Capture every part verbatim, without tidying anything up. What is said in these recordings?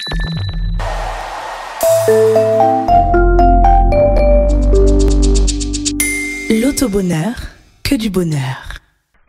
L'auto-bonheur, que du bonheur.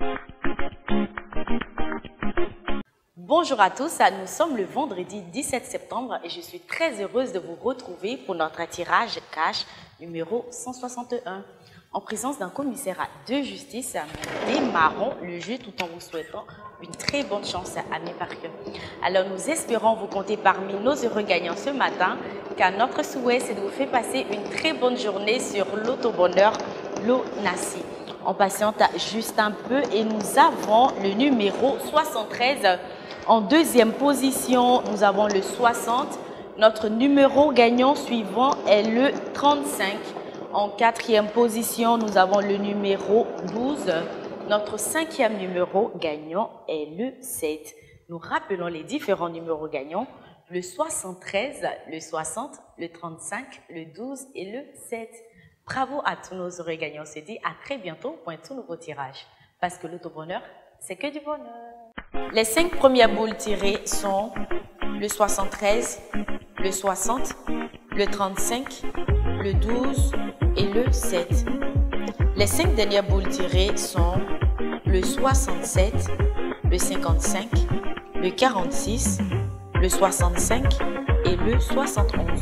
Bonjour à tous, nous sommes le vendredi dix-sept septembre et je suis très heureuse de vous retrouver pour notre tirage cash numéro cent soixante et un. En présence d'un commissaire de justice, nous démarrons le jeu tout en vous souhaitant une très bonne chance à mes parieurs. Alors nous espérons vous compter parmi nos heureux gagnants ce matin, car notre souhait c'est de vous faire passer une très bonne journée sur l'auto-bonheur Lonassi. On patiente juste un peu et nous avons le numéro soixante-treize. En deuxième position, nous avons le soixante. Notre numéro gagnant suivant est le trente-cinq. En quatrième position, nous avons le numéro douze. Notre cinquième numéro gagnant est le sept. Nous rappelons les différents numéros gagnants, le soixante-treize, le soixante, le trente-cinq, le douze et le sept. Bravo à tous nos heureux gagnants. On se dit à très bientôt pour un tout nouveau tirage. Parce que l'auto-bonheur, c'est que du bonheur. Les cinq premières boules tirées sont le soixante-treize, le soixante, le trente-cinq, le douze et le sept. Les cinq dernières boules tirées sont le soixante-sept, le cinquante-cinq, le quarante-six, le soixante-cinq et le soixante-onze.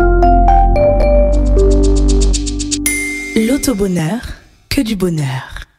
L'auto-bonheur, que du bonheur.